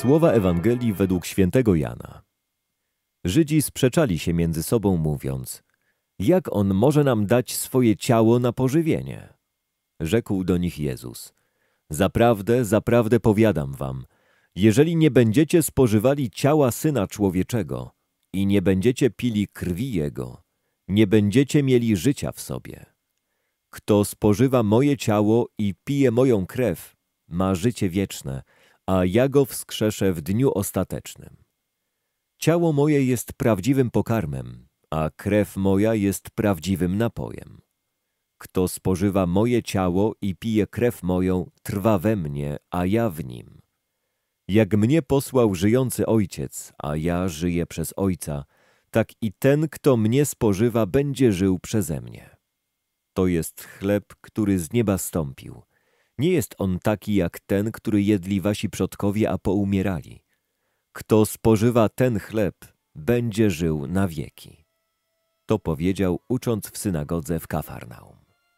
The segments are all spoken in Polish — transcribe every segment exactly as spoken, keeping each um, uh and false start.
Słowa Ewangelii według świętego Jana. Żydzi sprzeczali się między sobą, mówiąc: jak on może nam dać swoje ciało na pożywienie? Rzekł do nich Jezus: Zaprawdę, zaprawdę powiadam wam, jeżeli nie będziecie spożywali ciała Syna Człowieczego i nie będziecie pili krwi Jego, nie będziecie mieli życia w sobie. Kto spożywa moje ciało i pije moją krew, ma życie wieczne, a ja go wskrzeszę w dniu ostatecznym. Ciało moje jest prawdziwym pokarmem, a krew moja jest prawdziwym napojem. Kto spożywa moje ciało i pije krew moją, trwa we mnie, a ja w nim. Jak mnie posłał żyjący Ojciec, a ja żyję przez Ojca, tak i ten, kto mnie spożywa, będzie żył przeze mnie. To jest chleb, który z nieba stąpił. Nie jest on taki jak ten, który jedli wasi przodkowie, a poumierali. Kto spożywa ten chleb, będzie żył na wieki. To powiedział, ucząc w synagodze w Kafarnaum.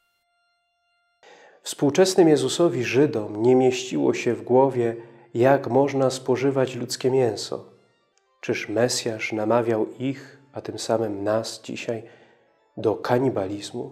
Współczesnym Jezusowi Żydom nie mieściło się w głowie, jak można spożywać ludzkie mięso. Czyż Mesjasz namawiał ich, a tym samym nas dzisiaj, do kanibalizmu?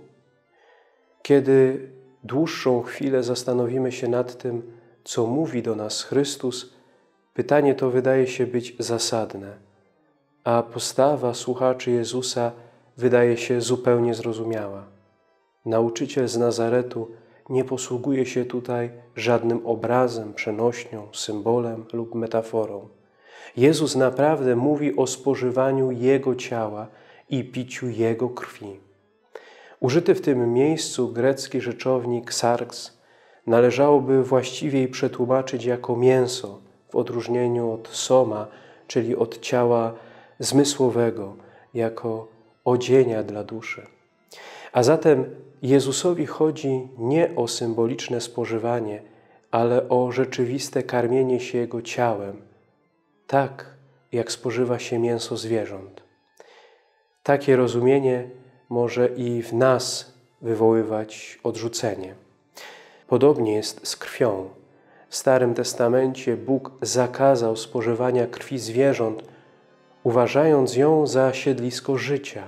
Kiedy dłuższą chwilę zastanowimy się nad tym, co mówi do nas Chrystus, pytanie to wydaje się być zasadne, a postawa słuchaczy Jezusa wydaje się zupełnie zrozumiała. Nauczyciel z Nazaretu nie posługuje się tutaj żadnym obrazem, przenośnią, symbolem lub metaforą. Jezus naprawdę mówi o spożywaniu Jego ciała i piciu Jego krwi. Użyty w tym miejscu grecki rzeczownik sarx należałoby właściwiej przetłumaczyć jako mięso, w odróżnieniu od soma, czyli od ciała zmysłowego, jako odzienia dla duszy. A zatem Jezusowi chodzi nie o symboliczne spożywanie, ale o rzeczywiste karmienie się Jego ciałem, tak jak spożywa się mięso zwierząt. Takie rozumienie może i w nas wywoływać odrzucenie. Podobnie jest z krwią. W Starym Testamencie Bóg zakazał spożywania krwi zwierząt, uważając ją za siedlisko życia.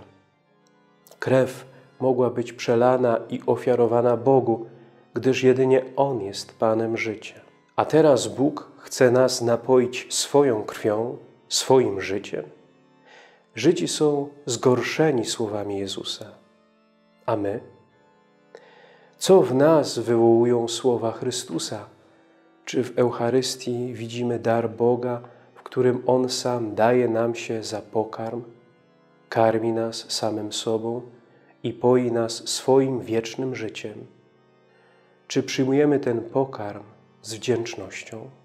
Krew mogła być przelana i ofiarowana Bogu, gdyż jedynie On jest Panem życia. A teraz Bóg chce nas napoić swoją krwią, swoim życiem. Żydzi są zgorszeni słowami Jezusa. A my? Co w nas wywołują słowa Chrystusa? Czy w Eucharystii widzimy dar Boga, w którym On sam daje nam się za pokarm, karmi nas samym sobą i poi nas swoim wiecznym życiem? Czy przyjmujemy ten pokarm z wdzięcznością?